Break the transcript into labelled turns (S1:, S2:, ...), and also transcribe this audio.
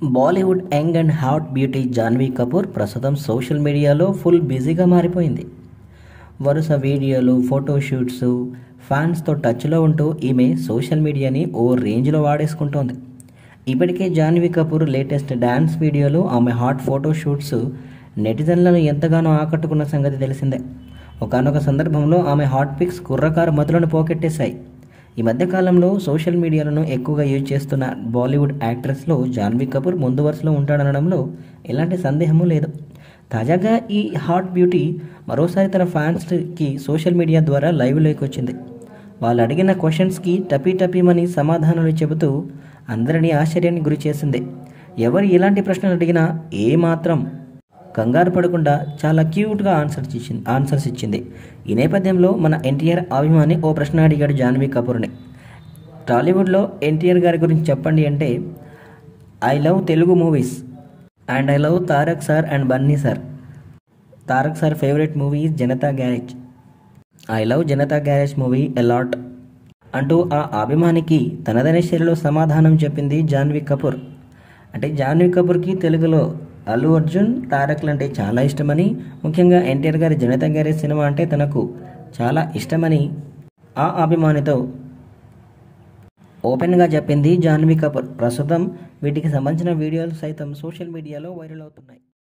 S1: Bollywood young and hot beauty Janhvi Kapoor ప్రస్తుతం social మీడియాలో full బిజీగా మారిపోయింది. వరుస వీడియోలు, ఫోటోషూట్స్, ఫ్యాన్స్తో టచ్లో ఉంటూ ఈమె సోషల్ మీడియాని ఓ రేంజ్లో వాడేసుకుంటోంది. ఇప్పటికే జాన్వీ కపూర్ లేటెస్ట్ డ్యాన్స్ వీడియోలు, ఆమె హాట్ ఫోటోషూట్స్ నెటిజన్లను ఎంతగానో ఆకట్టుకున్న సంగతి తెలిసిందే. ఒకానొక సందర్భంలో ఆమె హాట్ పిక్స్ కుర్రకారు మధులను పోకెట్టేశాయి. ఈ మధ్యకాలంలో సోషల్ మీడియాలను ఎక్కువగా యూజ్ చేస్తున్న బాలీవుడ్ యాక్ట్రెస్లో జాన్వీ కపూర్ ముందు వరుసలో ఉంటాడనడంలో ఎలాంటి సందేహము లేదు. తాజాగా ఈ హాట్ బ్యూటీ మరోసారి తన ఫ్యాన్స్కి సోషల్ మీడియా ద్వారా లైవ్లోకి వచ్చింది. వాళ్ళు అడిగిన క్వశ్చన్స్కి టపీమని సమాధానాలు చెబుతూ అందరినీ ఆశ్చర్యానికి గురి చేసింది. ఎవరు ఎలాంటి ప్రశ్నలు అడిగినా ఏమాత్రం కంగారు పడకుండా చాలా క్యూట్గా ఆన్సర్స్ ఇచ్చింది. ఈ నేపథ్యంలో మన ఎన్టీఆర్ అభిమాని ఓ ప్రశ్న అడిగాడు జాన్వీ కపూర్ని. టాలీవుడ్లో ఎన్టీఆర్ గారి గురించి చెప్పండి అంటే, I love Telugu movies and I love Tarak sir and Bunny sir. Tarak sir favourite movie is Janatha Garage. I love Janatha Garage movie a lot అంటూ ఆ అభిమానికి తనదైన శైలిలో సమాధానం చెప్పింది జాన్వీ కపూర్. అంటే జాన్వీ కపూర్కి తెలుగులో అల్లు అర్జున్, తారక్లు అంటే చాలా ఇష్టమని, ముఖ్యంగా ఎన్టీఆర్ గారి జనతా గ్యారేజ్ సినిమా అంటే తనకు చాలా ఇష్టమని ఆ అభిమానితో ఓపెన్గా చెప్పింది జాన్వీ కపూర్. ప్రస్తుతం వీటికి సంబంధించిన వీడియోలు సైతం సోషల్ మీడియాలో వైరల్ అవుతున్నాయి.